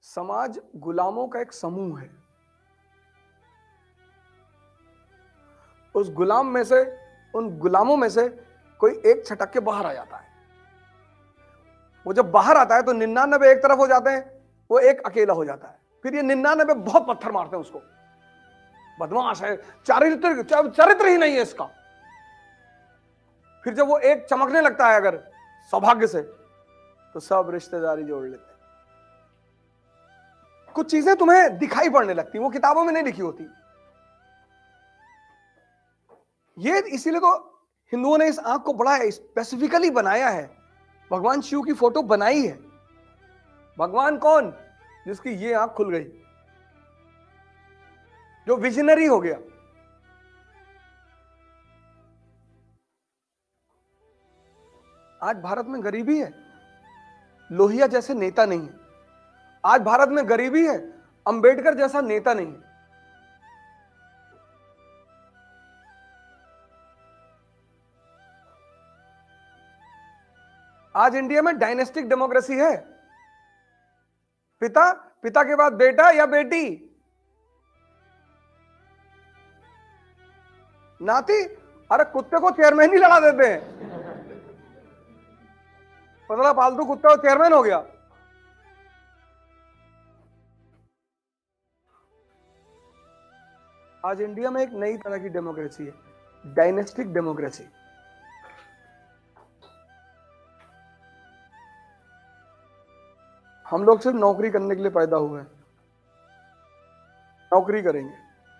समाज गुलामों का एक समूह है। उस गुलाम में से, उन गुलामों में से कोई एक छटक के बाहर आ जाता है। वो जब बाहर आता है तो 99 एक तरफ हो जाते हैं, वो एक अकेला हो जाता है। फिर ये 99 बहुत पत्थर मारते हैं उसको, बदमाश है, चरित्र ही नहीं है इसका। फिर जब वो एक चमकने लगता है अगर सौभाग्य से, तो सब रिश्तेदारी जोड़ लेते हैं। कुछ चीजें तुम्हें दिखाई पड़ने लगती, वो किताबों में नहीं लिखी होती। ये इसीलिए तो हिंदुओं ने इस आंख को बड़ा स्पेसिफिकली बनाया है। भगवान शिव की फोटो बनाई है। भगवान कौन? जिसकी ये आंख खुल गई, जो विजनरी हो गया। आज भारत में गरीबी है, लोहिया जैसे नेता नहीं है। आज भारत में गरीबी है, अंबेडकर जैसा नेता नहीं है। आज इंडिया में डायनेस्टिक डेमोक्रेसी है। पिता के बाद बेटा या बेटी, नाती। अरे कुत्ते को चेयरमैन ही लड़ा देते हैं, पतला पालतू कुत्ता चेयरमैन हो गया। आज इंडिया में एक नई तरह की डेमोक्रेसी है, डायनेस्टिक डेमोक्रेसी। हम लोग सिर्फ नौकरी करने के लिए पैदा हुए हैं, नौकरी करेंगे।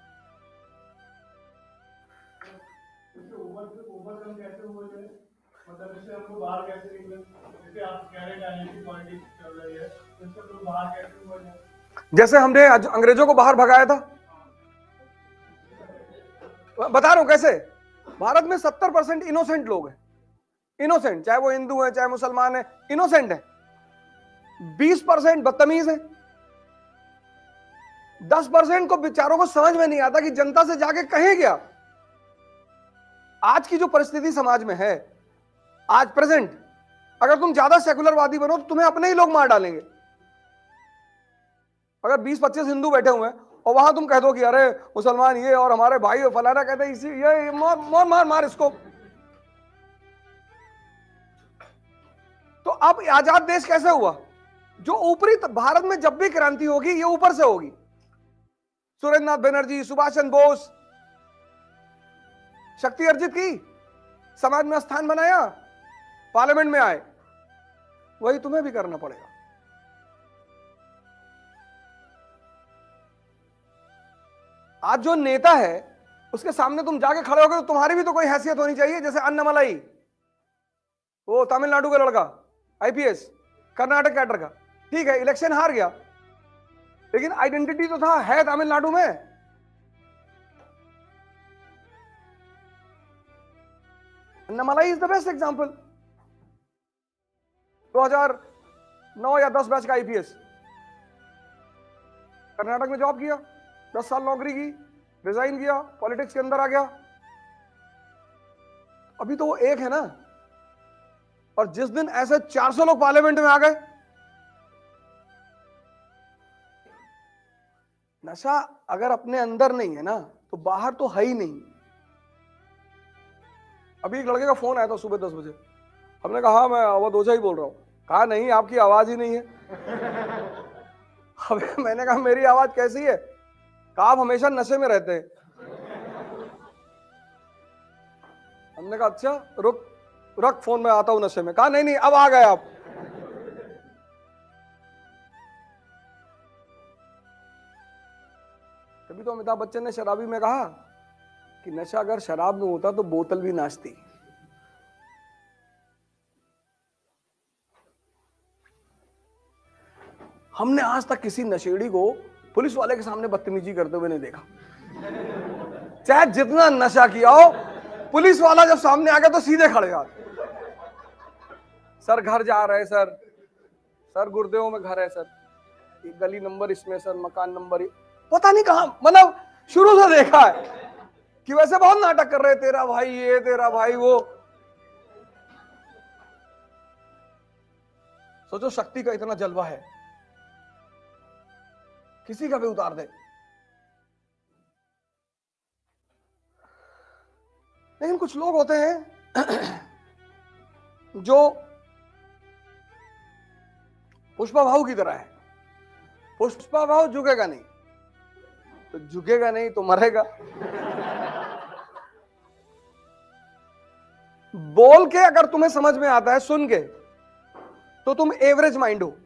जैसे हमने अंग्रेजों को बाहर भगाया था, बता रहा हूं कैसे। भारत में 70% इनोसेंट लोग हैं, इनोसेंट, चाहे वो हिंदू है चाहे मुसलमान है, इनोसेंट है। 20% बदतमीज है। 10% को बेचारों को समझ में नहीं आता कि जनता से जाके कहे क्या। आज की जो परिस्थिति समाज में है, आज प्रेजेंट, अगर तुम ज्यादा सेकुलरवादी बनो तो तुम्हें अपने ही लोग मार डालेंगे। अगर 20-25 हिंदू बैठे हुए हैं और वहां तुम कह दो कि अरे मुसलमान ये और हमारे भाई फलाना, कहते इसी ये मार मार मार इसको। तो अब आजाद देश कैसे हुआ? जो ऊपरी भारत में जब भी क्रांति होगी ये ऊपर से होगी। सुरेंद्र नाथ बनर्जी, सुभाष चंद्र बोस, शक्ति अर्जित की, समाज में स्थान बनाया, पार्लियामेंट में आए। वही तुम्हें भी करना पड़ेगा। आज जो नेता है उसके सामने तुम जाके खड़े होगे तो तुम्हारी भी तो कोई हैसियत होनी चाहिए। जैसे अन्नामलाई, वो तमिलनाडु का लड़का, आईपीएस, कर्नाटक कैडर का, ठीक है इलेक्शन हार गया, लेकिन आइडेंटिटी तो था, है तमिलनाडु में। Annamalai is the best example. 2009 या 10 बैच का आईपीएस, कर्नाटक में जॉब किया, 10 साल नौकरी की, रिजाइन किया, पॉलिटिक्स के अंदर आ गया। अभी तो वो एक है ना। और जिस दिन ऐसे 400 लोग पार्लियामेंट में आ गए, नशा अगर अपने अंदर नहीं है ना तो बाहर तो है ही नहीं। अभी एक लड़के का फोन आया था सुबह 10 बजे। हमने कहा हाँ, मैं अवध ओझा ही बोल रहा हूं। कहा नहीं, आपकी आवाज ही नहीं है। मैंने कहा मेरी आवाज कैसी है? कहा आप हमेशा नशे में रहते हैं। हमने कहा अच्छा रुक रख फोन, में आता हूं नशे में। कहा नहीं नहीं, अब आ गए आप। तभी तो अमिताभ बच्चन ने शराबी में कहा कि नशा अगर शराब में होता तो बोतल भी नाचती। हमने आज तक किसी नशेड़ी को पुलिस वाले के सामने बदतमीजी करते हुए नहीं देखा। चाहे जितना नशा किया हो, पुलिस वाला जब सामने आ गया तो सीधे खड़े यार, सर घर जा रहे हैं सर, सर गुरुदेव में घर है सर, गली नंबर इसमें सर, मकान नंबर पता नहीं कहां। मतलब शुरू से देखा है कि वैसे बहुत नाटक कर रहे, तेरा भाई ये, तेरा भाई वो। सोचो शक्ति का इतना जलवा है। किसी का भी उतार दे। लेकिन कुछ लोग होते हैं जो पुष्पा भाऊ की तरह है। पुष्पा भाऊ झुकेगा नहीं, तो झुकेगा नहीं तो मरेगा। बोल के अगर तुम्हें समझ में आता है, सुन के, तो तुम एवरेज माइंड हो,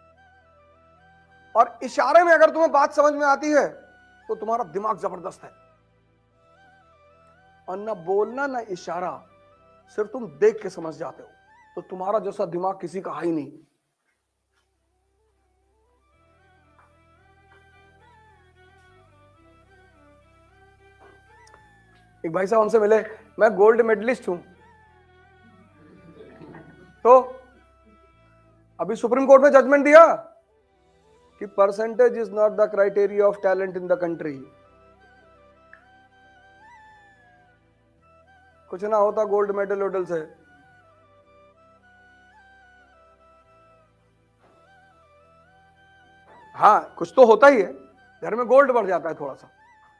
और इशारे में अगर तुम्हें बात समझ में आती है तो तुम्हारा दिमाग जबरदस्त है। और ना बोलना ना इशारा, सिर्फ तुम देख के समझ जाते हो, तो तुम्हारा जैसा दिमाग किसी का है ही नहीं। एक भाई साहब हमसे मिले, मैं गोल्ड मेडलिस्ट हूं। तो अभी सुप्रीम कोर्ट में जजमेंट दिया कि percentage is not the criteria of talent in the country. कुछ ना होता गोल्ड मेडल वेडल से। हाँ, कुछ तो होता ही है, घर में गोल्ड बढ़ जाता है थोड़ा सा।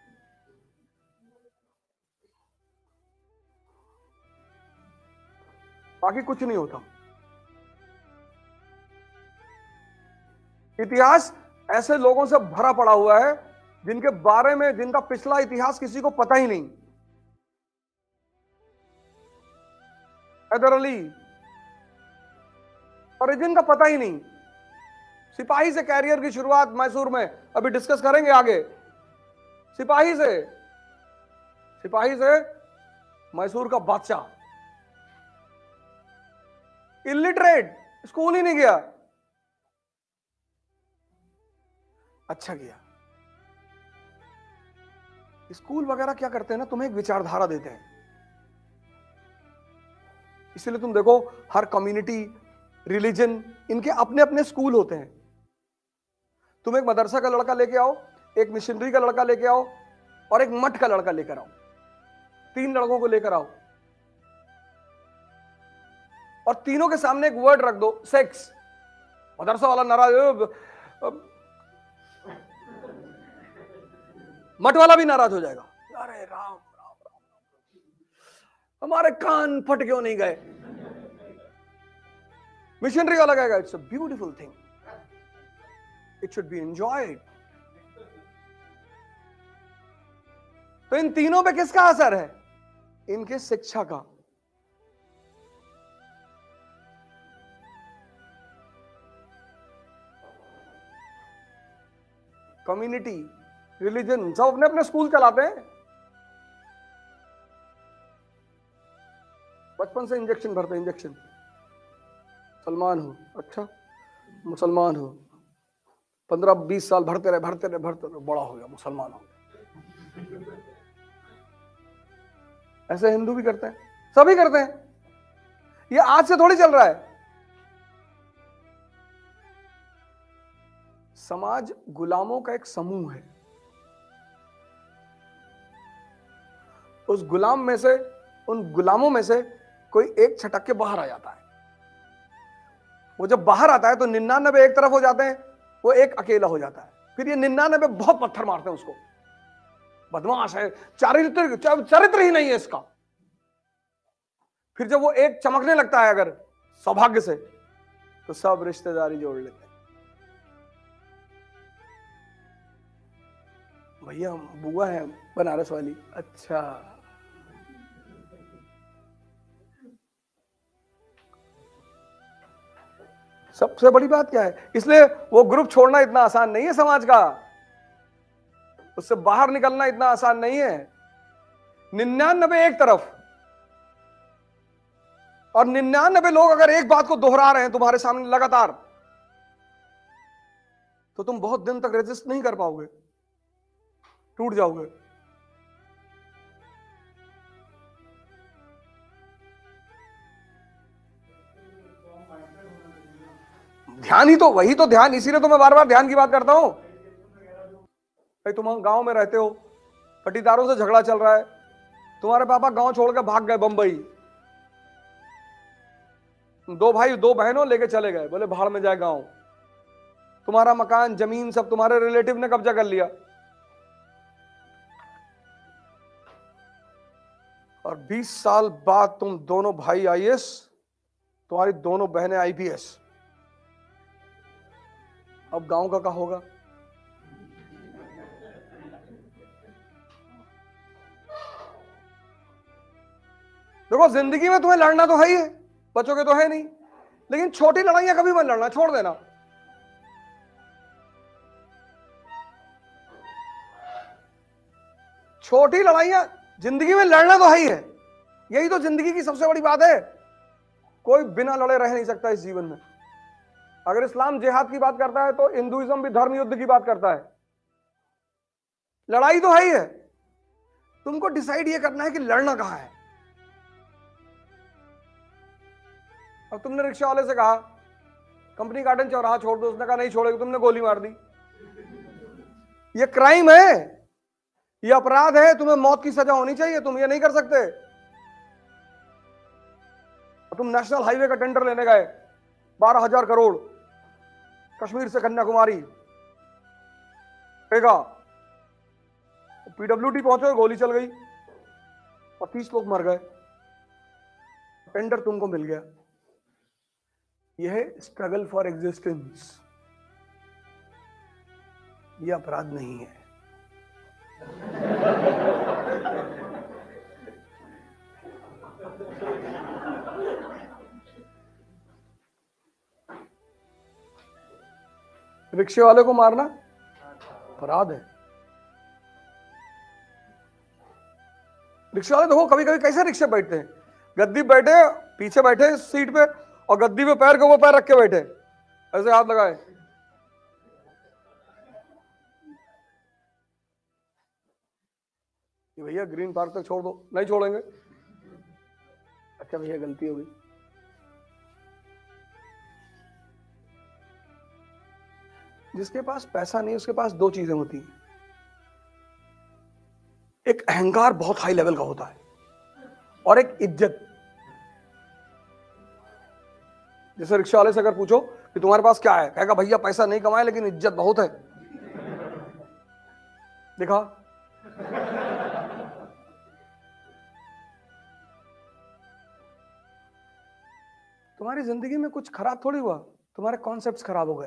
बाकी कुछ नहीं होता। इतिहास ऐसे लोगों से भरा पड़ा हुआ है जिनके बारे में, जिनका पिछला इतिहास किसी को पता ही नहीं। हैदर अली, ओरिजिन का पता ही नहीं। सिपाही से कैरियर की शुरुआत मैसूर में, अभी डिस्कस करेंगे आगे। सिपाही से मैसूर का बादशाह, इलिटरेट, स्कूल ही नहीं गया। अच्छा किया। स्कूल वगैरह क्या करते हैं ना, तुम्हें एक विचारधारा देते हैं। इसलिए तुम देखो, हर कम्युनिटी, रिलीजन, इनके अपने अपने स्कूल होते हैं। तुम एक मदरसा का लड़का लेके आओ, एक मिशनरी का लड़का लेके आओ, और एक मठ का लड़का लेकर आओ। 3 लड़कों को लेकर आओ, और तीनों के सामने एक वर्ड रख दो, सेक्स। मदरसा वाला नाराज, मठ वाला भी नाराज हो जाएगा। अरे राम राम राम, हमारे कान फट क्यों नहीं गए। मिशनरी वाला कहेगा, it's a beautiful thing, it should be enjoyed. तो इन तीनों पे किसका असर है? इनके शिक्षा का। कम्युनिटी, रिलीजन, सब अपने अपने स्कूल चलाते हैं। बचपन से इंजेक्शन भरते हैं, इंजेक्शन। मुसलमान हो, अच्छा मुसलमान हो, 15-20 साल भरते रहे, बड़ा हो गया, मुसलमान हो गया। ऐसे हिंदू भी करते हैं, सभी करते हैं। ये आज से थोड़ी चल रहा है। समाज गुलामों का एक समूह है। उस गुलाम में से, उन गुलामों में से कोई एक छटक के बाहर आ जाता है। वो जब बाहर आता है तो 99 एक तरफ हो जाते हैं, वो एक अकेला हो जाता है। फिर ये 99 बहुत पत्थर मारते हैं उसको, बदमाश है, चरित्र ही नहीं है इसका। फिर जब वो एक चमकने लगता है अगर सौभाग्य से, तो सब रिश्तेदारी जोड़ लेते हैं। भैया बुआ है बनारस वाली, अच्छा। सबसे बड़ी बात क्या है? इसलिए वो ग्रुप छोड़ना इतना आसान नहीं है समाज का, उससे बाहर निकलना इतना आसान नहीं है। 99 एक तरफ, और 99 लोग अगर एक बात को दोहरा रहे हैं तुम्हारे सामने लगातार, तो तुम बहुत दिन तक रेजिस्ट नहीं कर पाओगे, टूट जाओगे। ध्यान ही तो, वही तो ध्यान, इसीलिए तो मैं बार बार ध्यान की बात करता हूं। भाई तुम गांव में रहते हो, पटीदारों से झगड़ा चल रहा है, तुम्हारे पापा गांव छोड़कर भाग गए बंबई, 2 भाई 2 बहनों लेके चले गए, बोले भाड़ में जाए गांव। तुम्हारा मकान, जमीन सब तुम्हारे रिलेटिव ने कब्जा कर लिया, और 20 साल बाद तुम दोनों भाई आईएएस, तुम्हारी दोनों बहनें आईपीएस। अब गांव का क्या होगा? देखो, जिंदगी में तुम्हें लड़ना तो है ही है, बचोगे तो है नहीं, लेकिन छोटी लड़ाइयां कभी मत लड़ना, छोड़ देना। छोटी लड़ाइयां, जिंदगी में लड़ना तो है ही है, यही तो जिंदगी की सबसे बड़ी बात है। कोई बिना लड़े रह नहीं सकता इस जीवन में। अगर इस्लाम जिहाद की बात करता है तो हिंदुइज्म भी धर्म युद्ध की बात करता है। लड़ाई तो है ही है, तुमको डिसाइड ये करना है कि लड़ना कहां है। अब तुमने रिक्शा वाले से कहा कंपनी गार्डन चौराहा छोड़ दो, उसने कहा नहीं छोड़ेगा, तुमने गोली मार दी। ये क्राइम है, ये अपराध है, तुम्हें मौत की सजा होनी चाहिए, तुम ये नहीं कर सकते। तुम नेशनल हाईवे का टेंडर लेने गए, 12,000 करोड़, कश्मीर से कन्याकुमारी, पीडब्ल्यूडी पहुंचे, गोली चल गई और 30 लोग मर गए, टेंडर तुमको मिल गया। यह है स्ट्रगल फॉर एग्जिस्टेंस, यह अपराध नहीं है। रिक्शे वाले को मारना अपराध है। रिक्शे वाले देखो कभी कभी कैसे रिक्शे बैठते हैं, गद्दी बैठे, पीछे बैठे सीट पे, और गद्दी पे पैर के वो पैर रख के बैठे, ऐसे हाथ लगाए। भैया ग्रीन पार्क तक छोड़ दो, नहीं छोड़ेंगे। अच्छा भैया गलती हो गई। जिसके पास पैसा नहीं, उसके पास दो चीजें होती हैं, एक अहंकार बहुत हाई लेवल का होता है, और एक इज्जत। जैसे रिक्शा वाले से अगर पूछो कि तुम्हारे पास क्या है, कहेगा भैया पैसा नहीं कमाए लेकिन इज्जत बहुत है। देखा, तुम्हारी जिंदगी में कुछ खराब थोड़ी हुआ, तुम्हारे कॉन्सेप्ट्स खराब हो गए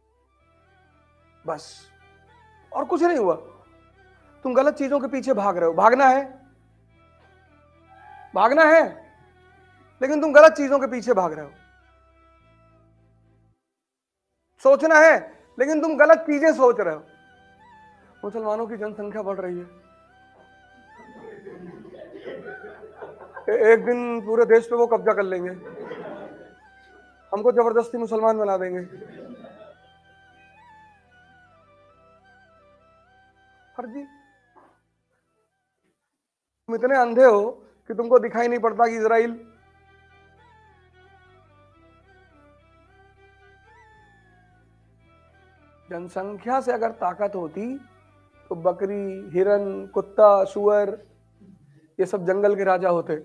बस, और कुछ नहीं हुआ। तुम गलत चीजों के पीछे भाग रहे हो, भागना है, भागना है, लेकिन तुम गलत चीजों के पीछे भाग रहे हो। सोचना है, लेकिन तुम गलत चीजें सोच रहे हो। मुसलमानों की जनसंख्या बढ़ रही है, एक दिन पूरे देश पे वो कब्जा कर लेंगे, हमको जबरदस्ती मुसलमान बना देंगे। फर्जी, तुम इतने अंधे हो कि तुमको दिखाई नहीं पड़ता कि इजराइल जनसंख्या से अगर ताकत होती तो बकरी, हिरन, कुत्ता, सुअर, ये सब जंगल के राजा होते।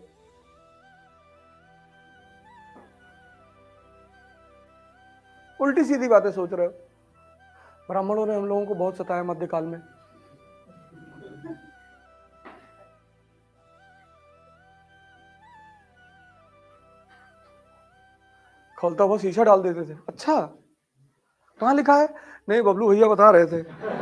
उल्टी सीधी बातें सोच रहे हो। ब्राह्मणों ने हम लोगों को बहुत सताया मध्यकाल में। खोलता हुआ शीशा डाल देते थे। अच्छा कहां लिखा है? नहीं बबलू भैया बता रहे थे।